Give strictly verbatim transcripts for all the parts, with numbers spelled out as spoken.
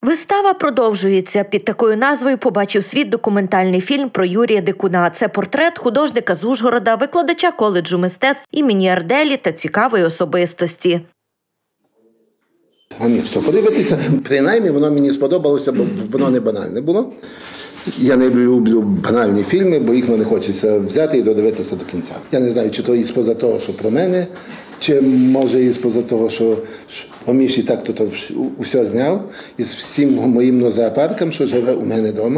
Вистава продовжується. Під такою назвою побачив світ документальний фільм про Юрія Дикуна. Це портрет художника з Ужгорода, викладача коледжу мистецтв імені Арделі та цікавої особистості. А міг все подивитися. Принаймні, воно мені сподобалося, бо воно не банальне було. Я не люблю банальні фільми, бо їх не хочеться взяти і додивитися до кінця. Я не знаю, чи то із поза того, що про мене, чи може із поза того, що Оміш і так то усе зняв, із всім моїм зоопарком, що живе у мене вдома.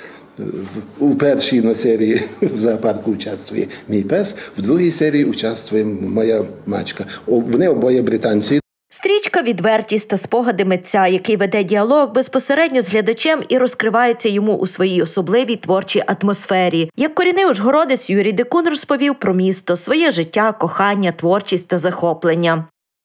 У першій на серії в зоопарку участвує мій пес, в другій серії участвує моя мачка. Вони обоє британці. Стрічка – відвертість та спогади митця, який веде діалог безпосередньо з глядачем і розкривається йому у своїй особливій творчій атмосфері. Як корінний ужгородець, Юрій Дикун розповів про місто, своє життя, кохання, творчість та захоплення.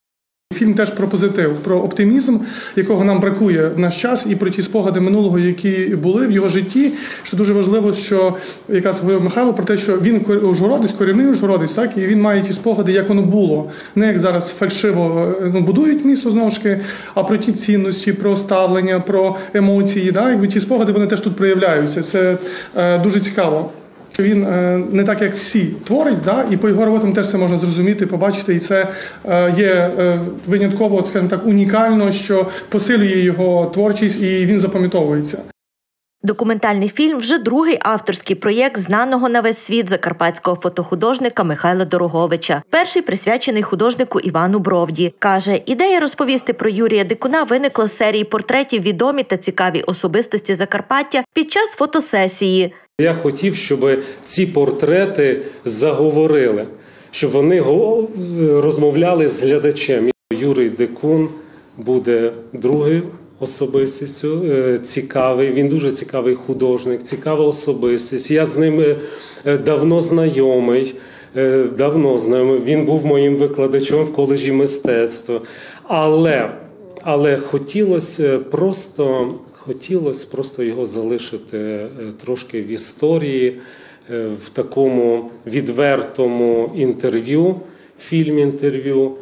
Фільм теж про позитив, про оптимізм, якого нам бракує в наш час, і про ті спогади минулого, які були в його житті. Що дуже важливо, що якраз говорив Михайло про те, що він ужгородець, корінний ужгородець, так, і він має ті спогади, як воно було. Не як зараз фальшиво ну, будують місто, знову ж таки, а про ті цінності, про ставлення, про емоції. Так, якби ті спогади, вони теж тут проявляються. Це е, дуже цікаво. Він е, не так, як всі творить, да? І по його роботам теж це можна зрозуміти, побачити. І це е, є е, винятково, скажімо так, унікально, що посилює його творчість і він запам'ятовується. Документальний фільм – вже другий авторський проєкт знаного на весь світ закарпатського фотохудожника Михайла Дороговича. Перший присвячений художнику Івану Бровді. Каже, ідея розповісти про Юрія Дикуна виникла з серії портретів відомі та цікаві особистості Закарпаття під час фотосесії. Я хотів, щоб ці портрети заговорили, щоб вони розмовляли з глядачем. Юрій Дикун буде другою особистістю, цікавий, він дуже цікавий художник, цікава особистість. Я з ним давно знайомий, давно знайомий. Він був моїм викладачем в коледжі мистецтва. Але, але хотілося просто... Хотілося просто його залишити трошки в історії, в такому відвертому інтерв'ю, фільм-інтерв'ю.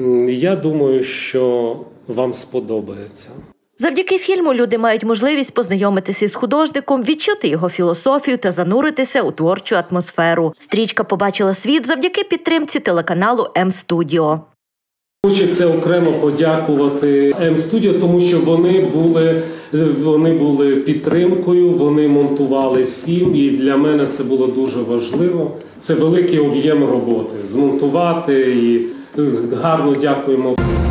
Я думаю, що вам сподобається. Завдяки фільму люди мають можливість познайомитися із художником, відчути його філософію та зануритися у творчу атмосферу. Стрічка побачила світ завдяки підтримці телеканалу М-Студіо. Хочеться окремо подякувати М-Студіо, тому що вони були, вони були підтримкою, вони монтували фільм, і для мене це було дуже важливо. Це великий об'єм роботи – змонтувати, і гарно дякуємо.